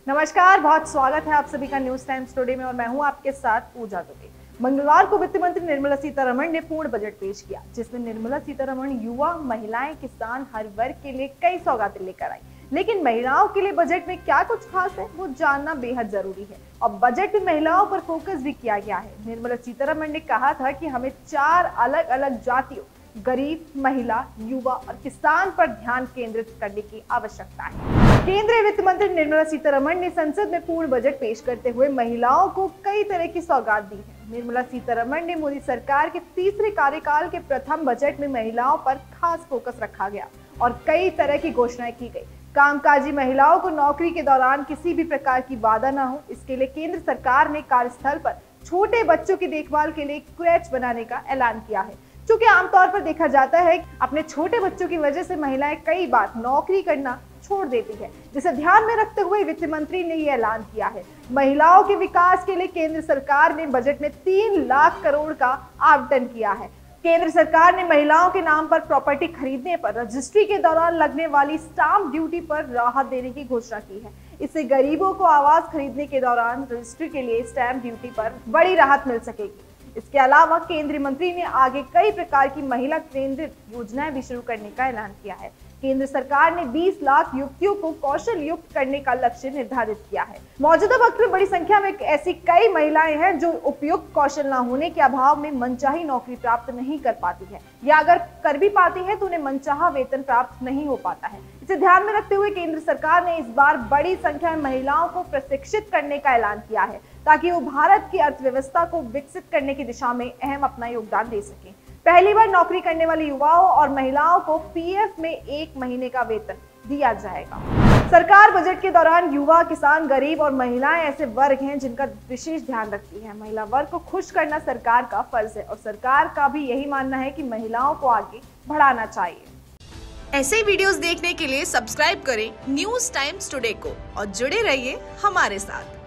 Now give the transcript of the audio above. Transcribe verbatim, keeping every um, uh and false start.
नमस्कार, बहुत स्वागत है आप सभी का न्यूज टाइम्स टुडे में और मैं हूं आपके साथ पूजा दुबे। मंगलवार को वित्त मंत्री निर्मला सीतारमण ने पूर्ण बजट पेश किया, जिसमें निर्मला सीतारमण युवा, महिलाएं, किसान, हर वर्ग के लिए कई सौगातें लेकर आई। लेकिन महिलाओं के लिए बजट में क्या कुछ खास है, वो जानना बेहद जरूरी है और बजट में महिलाओं पर फोकस भी किया गया है। निर्मला सीतारमण ने कहा था कि हमें चार अलग अलग जातियों, गरीब, महिला, युवा और किसान पर ध्यान केंद्रित करने की आवश्यकता है। केंद्रीय वित्त मंत्री निर्मला सीतारमण ने संसद में पूर्ण बजट पेश करते हुए महिलाओं को कई तरह की सौगात दी है। निर्मला सीतारमण ने मोदी सरकार के तीसरे कार्यकाल के प्रथम बजट में महिलाओं पर खास फोकस रखा गया और कई तरह की घोषणाएं की गई। कामकाजी महिलाओं को नौकरी के दौरान किसी भी प्रकार की बाधा न हो, इसके लिए केंद्र सरकार ने कार्यस्थल पर छोटे बच्चों की देखभाल के लिए क्रैच बनाने का ऐलान किया है। क्योंकि आमतौर पर देखा जाता है कि अपने छोटे बच्चों की वजह से महिलाएं कई बार नौकरी करना छोड़ देती है, जिसे ध्यान में रखते हुए वित्त मंत्री ने ये ऐलान किया है। महिलाओं के विकास के लिए केंद्र सरकार ने बजट में तीन लाख करोड़ का आवंटन किया है। केंद्र सरकार ने महिलाओं के नाम पर प्रॉपर्टी खरीदने पर रजिस्ट्री के दौरान लगने वाली स्टाम्प ड्यूटी पर राहत देने की घोषणा की है। इससे गरीबों को आवास खरीदने के दौरान रजिस्ट्री के लिए स्टाम्प ड्यूटी पर बड़ी राहत मिल सकेगी। इसके अलावा केंद्रीय मंत्री ने आगे कई प्रकार की महिला केंद्रित योजनाएं भी शुरू करने का ऐलान किया है। केंद्र सरकार ने बीस लाख युवतियों को कौशल युक्त करने का लक्ष्य निर्धारित किया है। मौजूदा वक्त में बड़ी संख्या में ऐसी कई महिलाएं हैं जो उपयुक्त कौशल न होने के अभाव में मनचाही नौकरी प्राप्त नहीं कर पाती है, या अगर कर भी पाती है तो उन्हें मनचाहा वेतन प्राप्त नहीं हो पाता है। इसे ध्यान में रखते हुए केंद्र सरकार ने इस बार बड़ी संख्या में महिलाओं को प्रशिक्षित करने का ऐलान किया है, ताकि वो भारत की अर्थव्यवस्था को विकसित करने की दिशा में अहम अपना योगदान दे सकें। पहली बार नौकरी करने वाले युवाओं और महिलाओं को पीएफ में एक महीने का वेतन दिया जाएगा। सरकार बजट के दौरान युवा, किसान, गरीब और महिलाएं ऐसे वर्ग हैं जिनका विशेष ध्यान रखती है। महिला वर्ग को खुश करना सरकार का फर्ज है और सरकार का भी यही मानना है कि महिलाओं को आगे बढ़ाना चाहिए। ऐसे वीडियोस देखने के लिए सब्सक्राइब करें न्यूज टाइम्स टुडे को और जुड़े रहिए हमारे साथ।